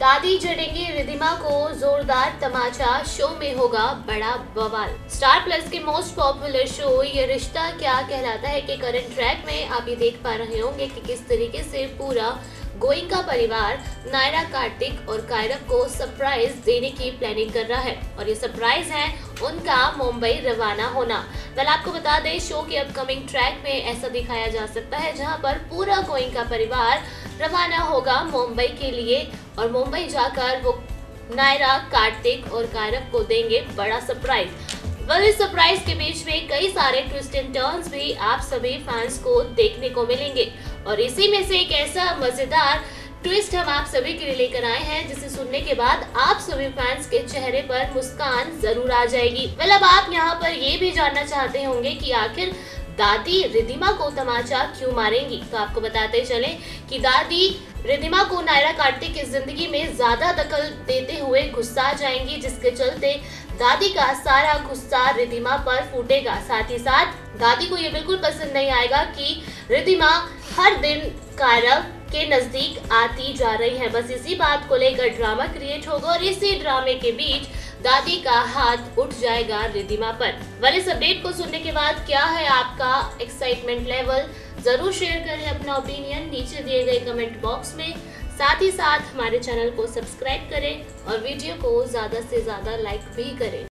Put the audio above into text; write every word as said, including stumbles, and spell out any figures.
दादी जड़ेंगे रिधिमा को जोरदार तमाचा, शो में होगा बड़ा बवाल। स्टार प्लस के most popular show Yeh Rishta क्या कहलाता है के करंट ट्रैक में आप ये देख पा रहे होंगे कि किस तरीके से पूरा गोइंका परिवार नायरा, कार्तिक और कायरव को सरप्राइज देने की प्लानिंग कर रहा है और ये सरप्राइज है उनका मुंबई रवाना होना। वेल आपको बता दें शो के अपकमिंग ट्रैक में ऐसा दिखाया जा सकता है जहां पर पूरा गोइंका परिवार रवाना होगा मुंबई के लिए और मुंबई जाकर वो नायरा, कार्तिक और कायरव को देंगे बड़ा सरप्राइज। वेल इस सरप्राइज के बीच में कई सारे ट्विस्ट एंड टर्न्स भी आप सभी फैंस को देखने को मिलेंगे और इसी में से एक ऐसा मजेदार ट्विस्ट हम आप सभी के लिए लेकर आए हैं जिसे सुनने के बाद आप सभी फैंस के चेहरे पर मुस्कान जरूर आ जाएगी। वेल अब आप यहाँ पर ये भी जानना चाहते होंगे कि आखिर दादी रिधिमा को तमाचा क्यों मारेंगी, तो आपको बताते चले कि दादी रिधिमा को नायरा, कार्तिक की जिंदगी में ज्यादा दखल देते हुए गुस्सा जाएंगी, जिसके चलते दादी का सारा गुस्सा रिधिमा पर फूटेगा। साथ ही साथ दादी को ये बिल्कुल पसंद नहीं आएगा कि रिधिमा हर दिन कायरव के नजदीक आती जा रही है। बस इसी बात को लेकर ड्रामा क्रिएट होगा और इसी ड्रामे के बीच दादी का हाथ उठ जाएगा रिधिमा पर। वेल इस अपडेट को सुनने के बाद क्या है आपका एक्साइटमेंट लेवल, जरूर शेयर करें अपना ओपिनियन नीचे दिए गए कमेंट बॉक्स में। साथ ही साथ हमारे चैनल को सब्सक्राइब करें और वीडियो को ज्यादा से ज्यादा लाइक भी करें।